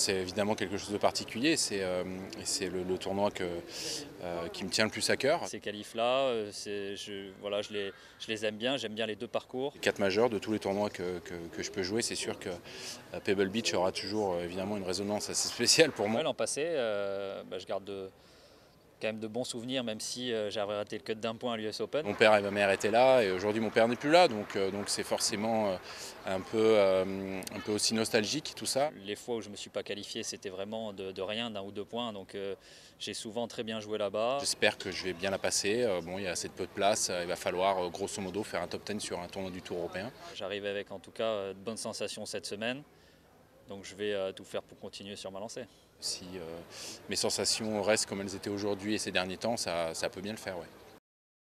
C'est évidemment quelque chose de particulier, c'est le tournoi qui me tient le plus à cœur. Ces qualifs-là, voilà, je les aime bien, j'aime bien les deux parcours. Les 4 majeurs de tous les tournois que je peux jouer, c'est sûr que Pebble Beach aura toujours évidemment une résonance assez spéciale pour moi. Ouais, l'an passé, je garde quand même de bons souvenirs, même si j'avais raté le cut d'un point à l'US Open. Mon père et ma mère étaient là et aujourd'hui mon père n'est plus là, donc c'est forcément un peu aussi nostalgique tout ça. Les fois où je ne me suis pas qualifié, c'était vraiment de rien, d'un ou deux points, donc j'ai souvent très bien joué là-bas. J'espère que je vais bien la passer. Bon, il y a assez peu de place, il va falloir grosso modo faire un top 10 sur un tournoi du Tour européen. J'arrive avec en tout cas de bonnes sensations cette semaine, donc je vais tout faire pour continuer sur ma lancée. Si mes sensations restent comme elles étaient aujourd'hui et ces derniers temps, ça peut bien le faire, ouais.